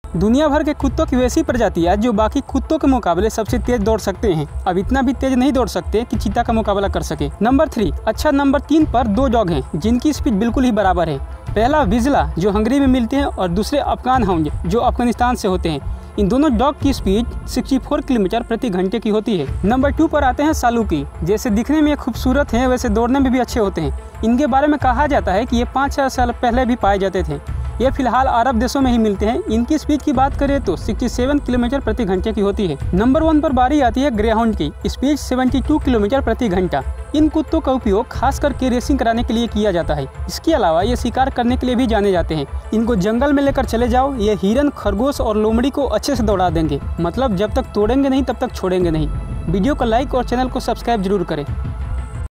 दुनिया भर के कुत्तों की वैसी प्रजातियाँ जो बाकी कुत्तों के मुकाबले सबसे तेज दौड़ सकते हैं, अब इतना भी तेज नहीं दौड़ सकते कि चीता का मुकाबला कर सके। नंबर 3। अच्छा, नंबर 3 पर 2 डॉग हैं जिनकी स्पीड बिल्कुल ही बराबर है। पहला विजला जो हंगरी में मिलते हैं और दूसरे अफगान हाउंड जो अफगानिस्तान से होते हैं। इन दोनों डॉग की स्पीड 64 किलोमीटर प्रति घंटे की होती है। नंबर 2 पर आते हैं सालुकी। जैसे दिखने में खूबसूरत हैं वैसे दौड़ने में भी अच्छे होते हैं। इनके बारे में कहा जाता है कि ये 5-6 साल पहले भी पाए जाते थे। ये फिलहाल अरब देशों में ही मिलते हैं। इनकी स्पीड की बात करें तो 67 किलोमीटर प्रति घंटे की होती है। नंबर 1 पर बारी आती है ग्रेहाउंड की। स्पीड 72 किलोमीटर प्रति घंटा। इन कुत्तों का उपयोग खास करके रेसिंग कराने के लिए किया जाता है। इसके अलावा ये शिकार करने के लिए भी जाने जाते हैं। इनको जंगल में लेकर चले जाओ, ये हिरन, खरगोश और लोमड़ी को अच्छे से दौड़ा देंगे। मतलब जब तक तोड़ेंगे नहीं तब तक छोड़ेंगे नहीं। वीडियो को लाइक और चैनल को सब्सक्राइब जरूर करें।